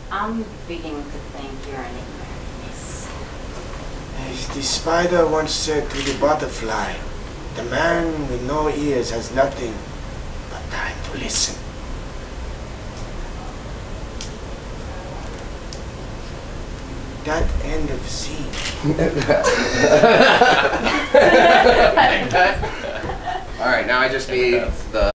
I'm beginning to think you're an ignoramus. As the spider once said to the butterfly, the man with no ears has nothing but time to listen. That end of scene. Alright, now I just need the